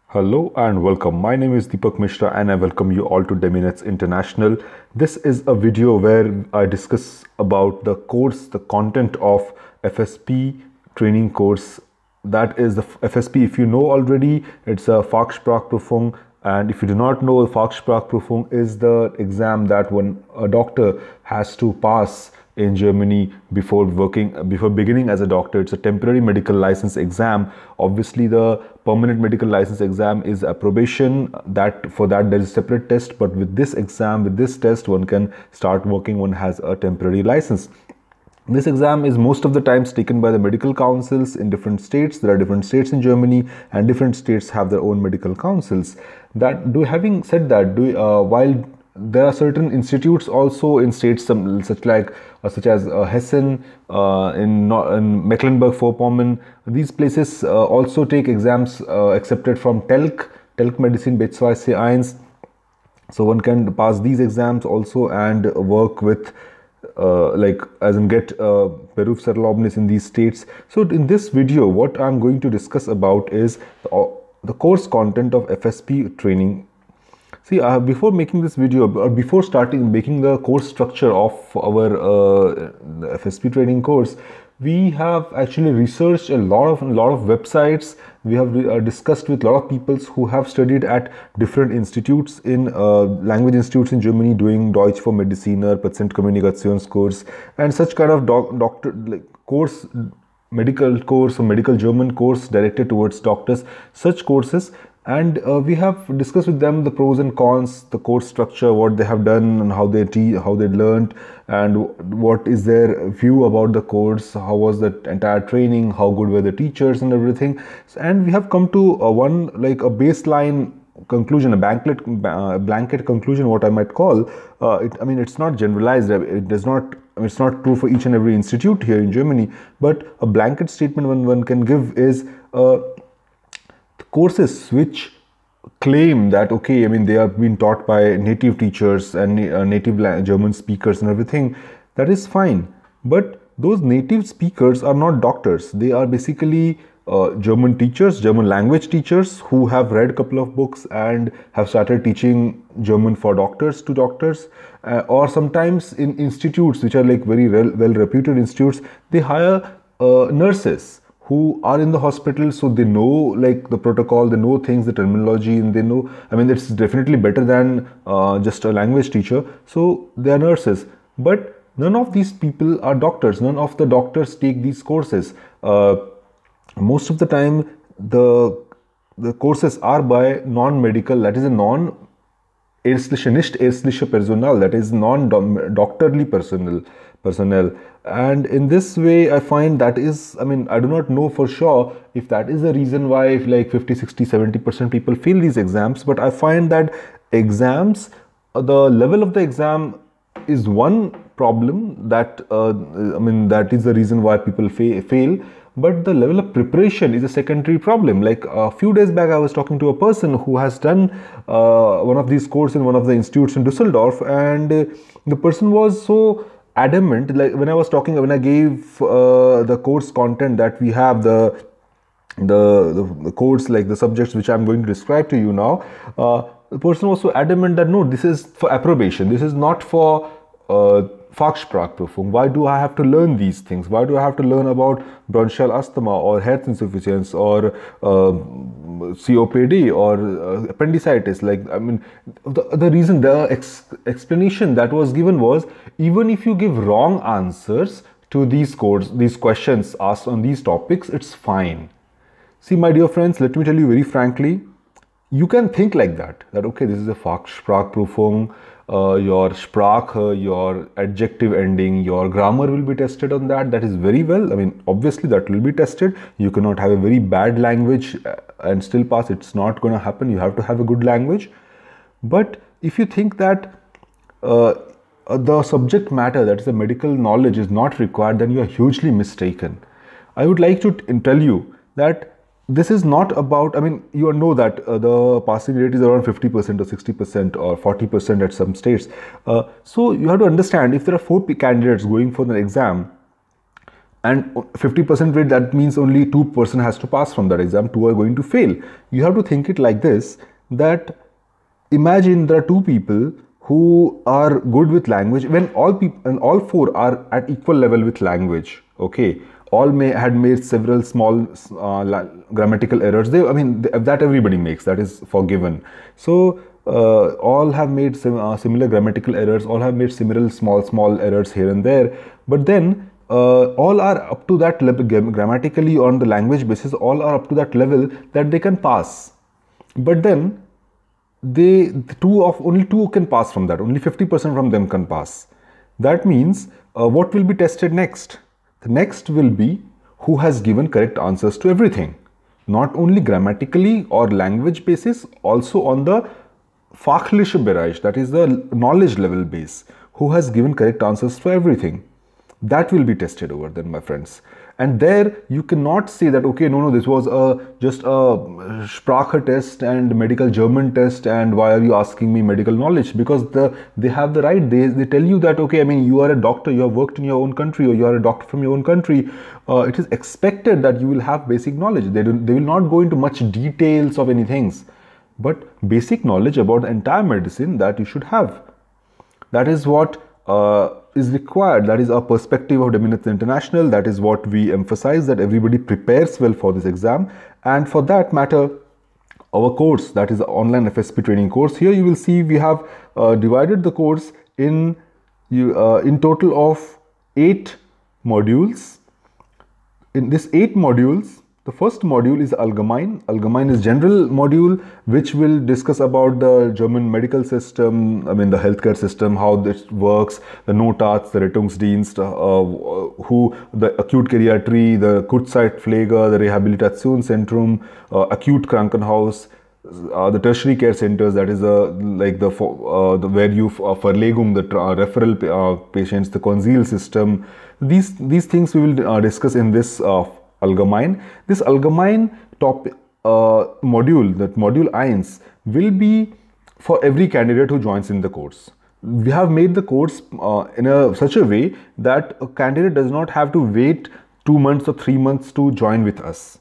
Hello and welcome. My name is Deepak Mishra and I welcome you all to Deminets International. This is a video where I discuss about the course, the content of FSP training course. That is the FSP. If you know already, it's a Fachsprachprüfung, and if you do not know, Fachsprachprüfung is the exam that a doctor has to pass in Germany before beginning as a doctor. It's a temporary medical license exam. Obviously, the permanent medical license exam is approbation. For that there is a separate test. But with this exam, with this test, one can start working. One has a temporary license. This exam is most of the times taken by the medical councils in different states. There are different states in Germany, and different states have their own medical councils. Having said that, while there are certain institutes also in states such as Hessen, in Mecklenburg-Vorpommern. These places also take exams accepted from Telk Medicine B2 C1. So one can pass these exams also and work with get Berufserlaubnis in these states. So in this video, what I'm going to discuss about is the course content of FSP training. See, before making this video, or before making the course structure of our FSP training course, we have actually researched a lot of websites. We have discussed with a lot of people who have studied at different institutes in language institutes in Germany, doing Deutsch for Mediziner, Patientenkommunikationskurs, and such kind of medical course or medical German course directed towards doctors, such courses. And we have discussed with them the pros and cons, the course structure, what they have done, and how they learned, and what is their view about the course, how was the entire training, how good were the teachers and everything. And we have come to a baseline conclusion, a blanket conclusion, what I might call. It's not generalized. It's not true for each and every institute here in Germany, but a blanket statement one can give is courses which claim that they are being taught by native teachers and native German speakers and everything, that is fine. But those native speakers are not doctors. They are basically German teachers, German language teachers, who have read a couple of books and have started teaching German for doctors to doctors. Or sometimes in institutes which are very well reputed institutes, they hire nurses who are in the hospital, so they know the protocol, they know things, the terminology, and they know, it's definitely better than just a language teacher. So they are nurses. But none of these people are doctors. None of the doctors take these courses. Most of the time, the courses are by non-medical, that is a nicht-ärztliche Personal, that is non-doctorly personnel. And in this way, I find that is, I do not know for sure if that is the reason why 50, 60, 70% people fail these exams. But I find that exams, the level of the exam is one problem that, that is the reason why people fail. But the level of preparation is a secondary problem. Like a few days back, I was talking to a person who has done one of these courses in one of the institutes in Düsseldorf, and the person was so adamant. When I gave the course content that we have, the course, the subjects which I'm going to describe to you now, the person was so adamant that no, this is for approbation. This is not for Fachsprachprüfung. Why do I have to learn these things? Why do I have to learn about bronchial asthma or Herzinsufficienz or COPD or appendicitis? The reason, the explanation that was given was, even if you give wrong answers to these questions asked on these topics, it's fine. See, my dear friends, let me tell you very frankly, you can think like that okay, this is a Fachsprachprüfung. Your Sprache, your adjective ending, your grammar will be tested on that. That is very well. Obviously that will be tested. You cannot have a very bad language and still pass. It's not going to happen. You have to have a good language. But if you think that the subject matter, that is the medical knowledge, is not required, then you are hugely mistaken. I would like to tell you that this is not about, you know that the passing rate is around 50% or 60% or 40% at some states. So you have to understand, if there are 4 candidates going for an exam, and 50% rate, that means only 2% has to pass from that exam, 2 are going to fail. You have to think it like this, that imagine there are 2 people who are good with language, when all people and all 4 are at equal level with language, okay, all had made several small grammatical errors. That everybody makes, that is forgiven. So all have made similar grammatical errors, all have made similar small errors here and there, but then all are up to that level grammatically, on the language basis, all are up to that level that they can pass. But then only two can pass from that, only 50% from them can pass. That means what will be tested next? The next will be who has given correct answers to everything, not only grammatically or language basis, also on the fachliche Bereich, that is the knowledge level base, who has given correct answers to everything. That will be tested over then, my friends. And there you cannot say that, okay, no, this was just a Sprache test and medical German test, and why are you asking me medical knowledge? Because they have the right, they tell you that, okay, you are a doctor, you have worked in your own country, or you are a doctor from your own country, it is expected that you will have basic knowledge. They will not go into much details of any things, but basic knowledge about the entire medicine that you should have. That is what is required. That is our perspective of Dominance International. That is what we emphasize, that everybody prepares well for this exam. And for that matter, our course, that is the online FSP training course, here you will see we have divided the course in total of 8 modules. In this 8 modules, the first module is Allgemein. Allgemein is general module, which will discuss about the German medical system, the healthcare system, how this works, the Notarzt, the Rettungsdienst, the acute geriatrie, the Kurzzeitpflege, the Rehabilitationszentrum, acute Krankenhaus, the tertiary care centers, that is where you Verlegung, the referral patients, the Consil system. These things we will discuss in this Allgemein. This Allgemein module, that module 1, will be for every candidate who joins in the course. We have made the course in such a way that a candidate does not have to wait 2 months or 3 months to join with us.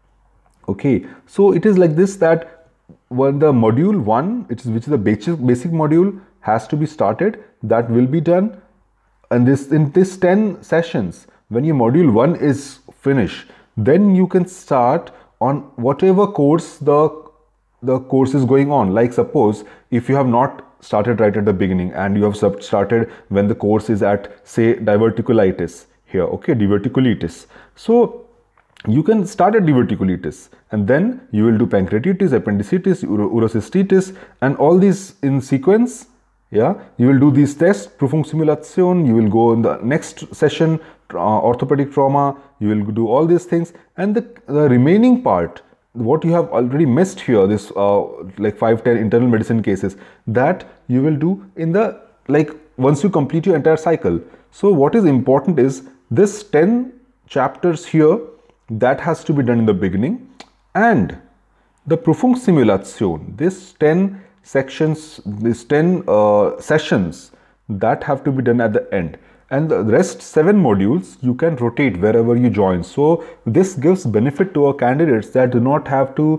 Okay, so it is like this, that when the module 1, which is the basic module, has to be started, that will be done. And in this 10 sessions, when your module 1 is finished, then you can start on whatever course the course is going on. Like suppose if you have not started right at the beginning and you have started when the course is at, say, diverticulitis here, okay, diverticulitis. So you can start at diverticulitis, and then you will do pancreatitis, appendicitis, urocystitis, and all these in sequence. Yeah, you will do these tests, Prüfungssimulation, you will go in the next session, orthopedic trauma, you will do all these things, and the remaining part, what you have already missed here, this like 5-10 internal medicine cases, that you will do in the, once you complete your entire cycle. So what is important is this 10 chapters here, that has to be done in the beginning, and the Prüfungssimulation, this 10 sections, these 10 sessions, that have to be done at the end. And the rest 7 modules you can rotate wherever you join. So this gives benefit to our candidates that do not have to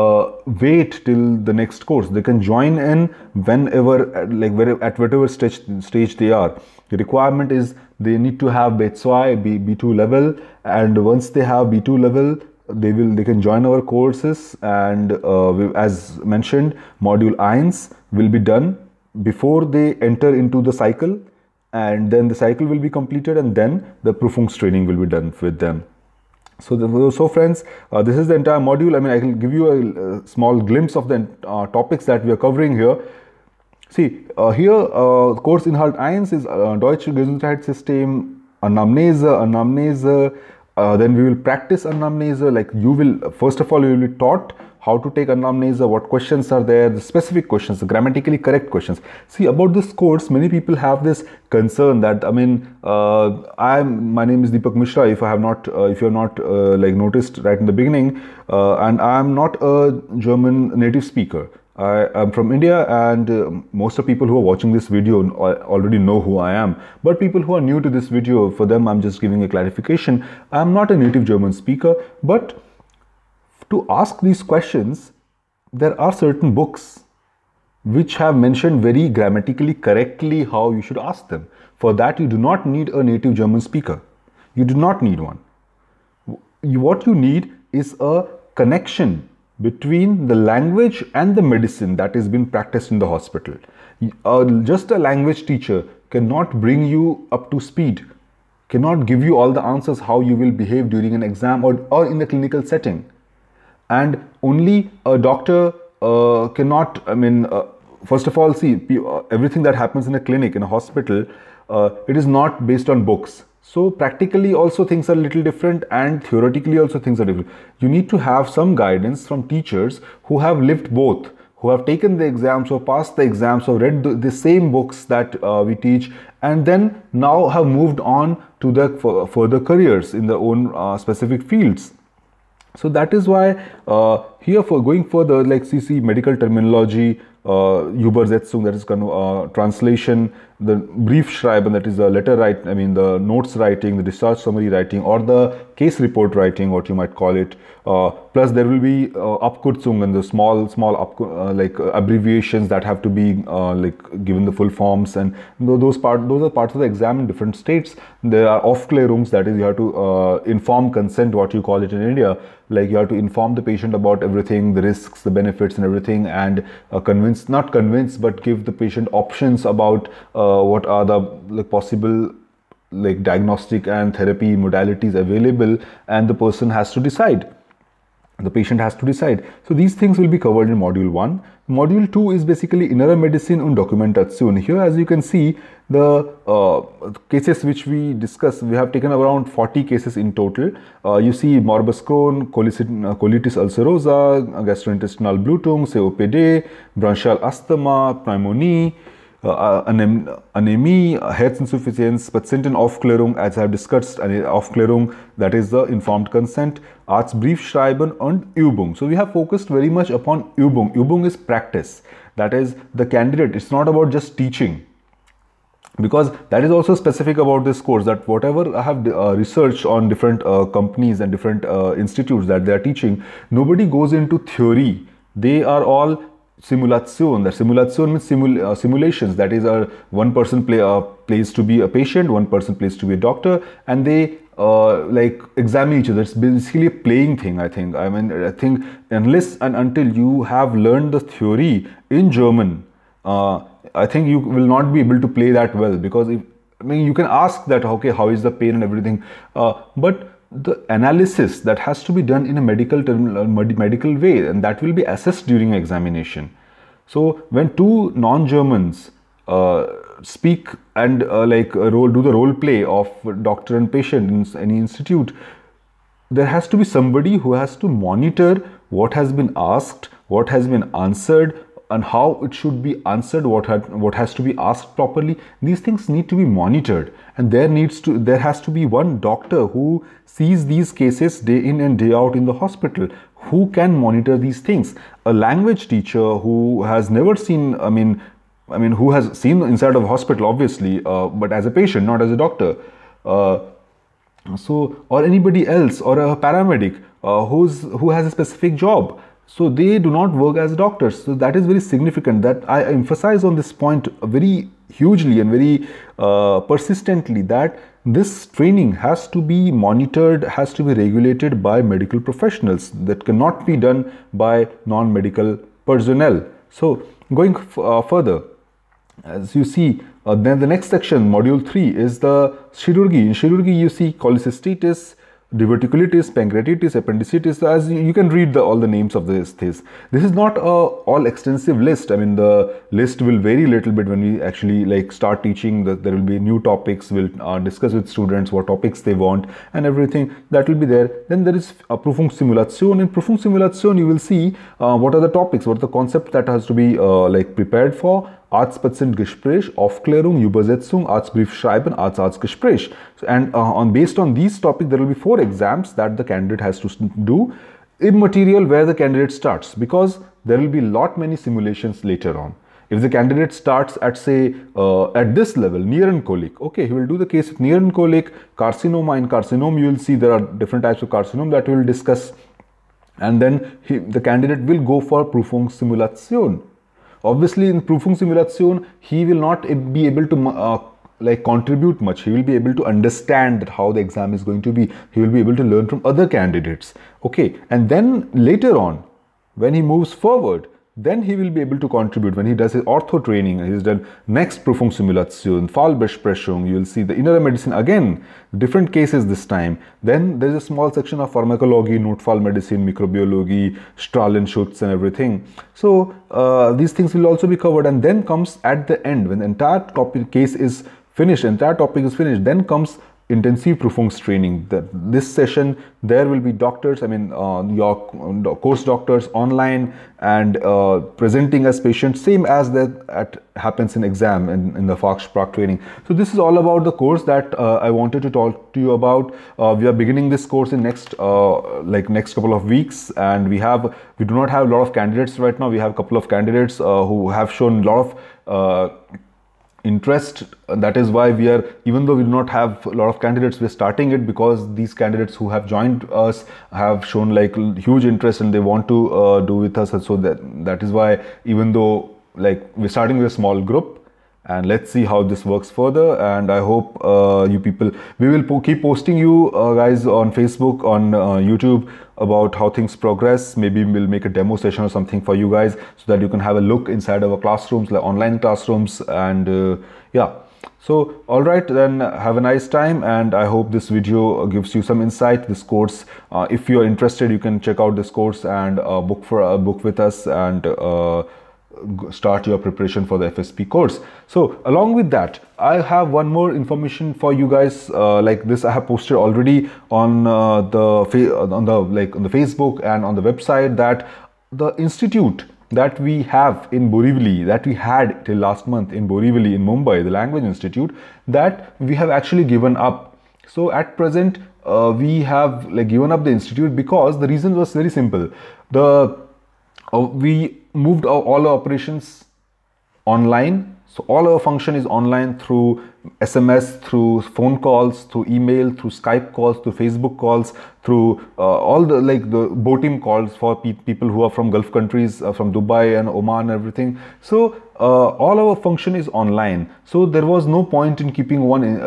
wait till the next course. They can join in whenever, at whatever stage they are. The requirement is they need to have B2 level, and once they have B2 level, they can join our courses. And as mentioned, module 1 will be done before they enter into the cycle, and then the cycle will be completed, and then the Prüfungs training will be done with them. So friends, this is the entire module. I can give you a small glimpse of the topics that we are covering here. See, here Kursinhalt 1 is Deutsche Gesundheitssystem, Anamnese, then we will practice Anamnese. Like you will, first of all, you will be taught how to take Anamnese, what questions are there, the specific questions, the grammatically correct questions. See, about this course, many people have this concern that, my name is Deepak Mishra, if you have not noticed right in the beginning, and I am not a German native speaker. I am from India, and most of people who are watching this video already know who I am. But people who are new to this video, for them I'm just giving a clarification. I am not a native German speaker, but to ask these questions, there are certain books which have mentioned very grammatically correctly how you should ask them. For that, you do not need a native German speaker. You do not need one. What you need is a connection between the language and the medicine that is being practiced in the hospital. Just a language teacher cannot bring you up to speed, cannot give you all the answers how you will behave during an exam or in the clinical setting. And only a doctor cannot, first of all, see, everything that happens in a clinic, in a hospital, it is not based on books. So practically also things are a little different, and theoretically also things are different. You need to have some guidance from teachers who have lived both, who have taken the exams or passed the exams or read the same books that we teach, and then now have moved on to the further careers in their own specific fields. So that is why here, for going further, like you see medical terminology, Übersetzung, that is kind of translation, the Briefschreiben, that is the letter writing, the notes writing, the discharge summary writing, or the case report writing, what you might call it. Plus there will be Abkürzungen, and the small abbreviations that have to be given the full forms, and those are parts of the exam in different states. There are Aufklärungs, that is you have to inform consent, what you call it in India, like you have to inform the patient about everything, the risks, the benefits and everything, and not convince, but give the patient options about what are the possible diagnostic and therapy modalities available, and the person has to decide. The patient has to decide. So these things will be covered in module 1. Module 2 is basically Innere Medizin und Dokumentation. Here, as you can see, the cases which we discuss, we have taken around 40 cases in total. You see morbus Crohn, colitis ulcerosa, gastrointestinal Blutung, COPD, bronchial asthma, pneumonie, Anämie, Herzinsuffizienz, Patientenaufklärung, as I have discussed, Aufklärung, that is the informed consent, Arztbriefschreiben and Übung. So we have focused very much upon Übung. Übung is practice. That is the candidate. It's not about just teaching, because that is also specific about this course, that whatever I have researched on different companies and different institutes that they are teaching, nobody goes into theory. They are all Simulation. That simulation means simulations. That is, one person plays to be a patient, one person plays to be a doctor, and they examine each other. It's basically a playing thing, I think. I think unless and until you have learned the theory in German, I think you will not be able to play that well, because you can ask that, okay, how is the pain and everything, but the analysis that has to be done in a medical way, and that will be assessed during examination. So when two non-Germans speak and do the role play of doctor and patient in any institute, there has to be somebody who has to monitor what has been asked, what has been answered, and how it should be answered, what has to be asked properly. These things need to be monitored, and there has to be one doctor who sees these cases day in and day out in the hospital, who can monitor these things. A language teacher who has never seen, who has seen inside of a hospital, obviously, but as a patient, not as a doctor. Or anybody else, or a paramedic who has a specific job. So they do not work as doctors. So that is very significant, that I emphasize on this point very hugely and very persistently, that this training has to be monitored, has to be regulated by medical professionals. That cannot be done by non-medical personnel. So going further, as you see, then the next section, module 3, is the chirurgy. In chirurgy, you see cholecystitis, diverticulitis, pancreatitis, appendicitis. So as you can read all the names of this. This is not a all extensive list. The list will vary a little bit when we actually start teaching. There will be new topics. We'll discuss with students what topics they want and everything. That will be there. Then there is a Prüfungssimulation. In Prüfungssimulation, you will see what are the topics, what are the concepts that has to be prepared for. Arzt-Patient-Gespräch, Aufklärung, Übersetzung, Arztbriefschreiben, Arzt-Arzt-Gespräch. And based on these topics, there will be 4 exams that the candidate has to do. Immaterial, where the candidate starts, because there will be lot many simulations later on. If the candidate starts at, say, at this level, Nierencolic, okay, he will do the case with Nierencolic, carcinoma. In carcinoma, you will see there are different types of carcinoma that we will discuss. And then the candidate will go for Prüfungssimulation. Obviously, in Prüfungssimulation, he will not be able to like contribute much. He will be able to understand how the exam is going to be. He will be able to learn from other candidates. Okay, and then later on, when he moves forward, then he will be able to contribute. When he does his ortho training, he's done next Prüfungssimulation, Fallbesprechung, you will see the innere medicine again, different cases this time. Then there's a small section of pharmacology, Notfallmedizin, microbiology, Strahlenschutz and everything. So these things will also be covered. And then comes at the end, when the entire topic case is finished, entire topic is finished, then comes intensive Prüfungstraining. This session, there will be doctors, I mean your course doctors online and presenting as patients, same as that happens in exam in the Fachsprach training. So this is all about the course that I wanted to talk to you about. We are beginning this course in next couple of weeks, and we do not have a lot of candidates right now. We have a couple of candidates who have shown a lot of interest. That is why we are, even though we do not have a lot of candidates, we are starting it because these candidates who have joined us have shown like huge interest and they want to do with us. And so that is why, even though like we're starting with a small group, and let's see how this works further. And I hope you people, we will keep posting you guys on Facebook, on YouTube, about how things progress. Maybe we'll make a demo session or something for you guys so that you can have a look inside our classrooms, like online classrooms. And yeah, so all right, then have a nice time, and I hope this video gives you some insight. This course, if you're interested, you can check out this course and book with us and start your preparation for the FSP course. So along with that, I have one more information for you guys. Like this, I have posted already on the Facebook and on the website, that the institute that we have in Borivali, that we had till last month in Borivali in Mumbai, the Language Institute, that we have actually given up. So at present, we have given up the institute because the reason was very simple. We moved all our operations online. So all our function is online through SMS, through phone calls, through email, through Skype calls, through Facebook calls, through all the the BOTIM calls for people who are from Gulf countries, from Dubai and Oman and everything. So all our function is online. So there was no point in keeping one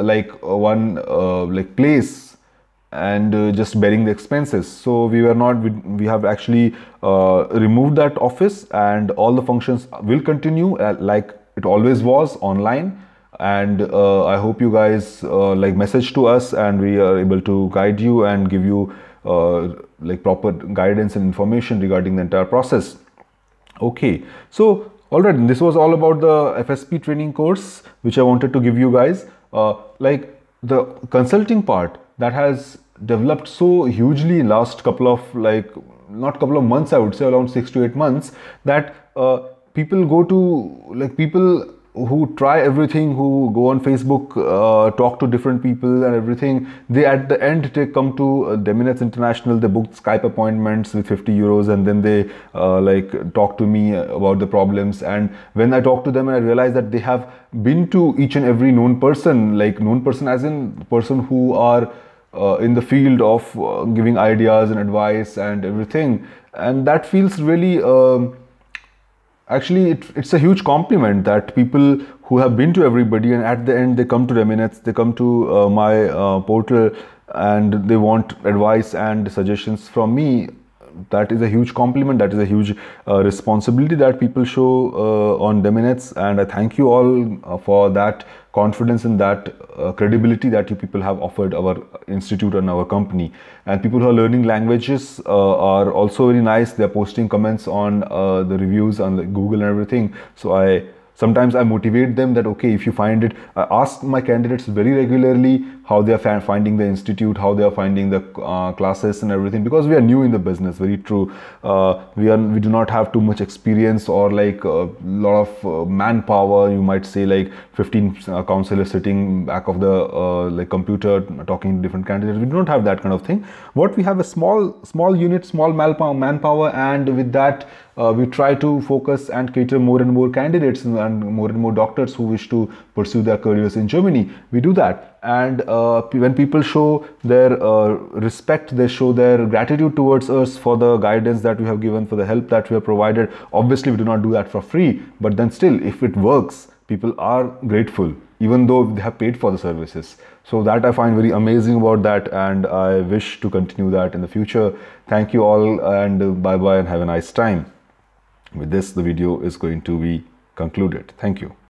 place and just bearing the expenses. So we have actually removed that office, and all the functions will continue like it always was, online. And I hope you guys message to us, and we are able to guide you and give you proper guidance and information regarding the entire process. Okay, so all right, this was all about the FSP training course which I wanted to give you guys. The consulting part, that has developed so hugely in last couple of not couple of months, I would say around 6 to 8 months, that people go to people who try everything, who go on Facebook, talk to different people and everything, they at the end they come to Deminets International, they book Skype appointments with 50 euros, and then they talk to me about the problems. And when I talk to them, and I realize that they have been to each and every known person, as in person who are in the field of giving ideas and advice and everything, and that feels really actually it's a huge compliment that people who have been to everybody, and at the end they come to Deminets, they come to my portal, and they want advice and suggestions from me. That is a huge compliment. That is a huge responsibility that people show on Deminets, and I thank you all for that confidence and that credibility that you people have offered our institute and our company. And people who are learning languages are also very nice. They are posting comments on the reviews on Google and everything. So sometimes I motivate them that, okay, if you find it, I ask my candidates very regularly how they are finding the institute, how they are finding the classes and everything, because we are new in the business. Very true. We do not have too much experience or a lot of manpower. You might say 15 counselors sitting back of the computer talking to different candidates. We do not have that kind of thing. What we have a small unit, small manpower, and with that we try to focus and cater more and more candidates and more doctors who wish to pursue their careers in Germany. We do that, and when people show their respect, they show their gratitude towards us for the guidance that we have given, for the help that we have provided. Obviously we do not do that for free, but then still, if it works, people are grateful even though they have paid for the services. So that I find very amazing about that, and I wish to continue that in the future. Thank you all, and bye bye, and have a nice time. With this, the video is going to be concluded. Thank you.